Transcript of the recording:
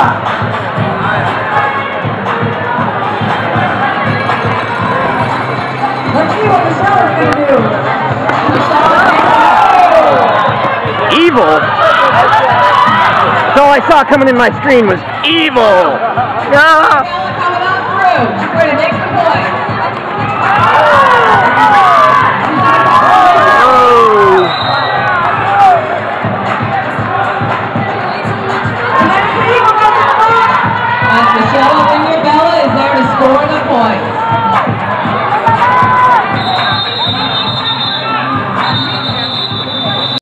Let's see what the shower's gonna do. Evil? That's all I saw coming in my screen was evil. Coming on through. She's ready to make the point.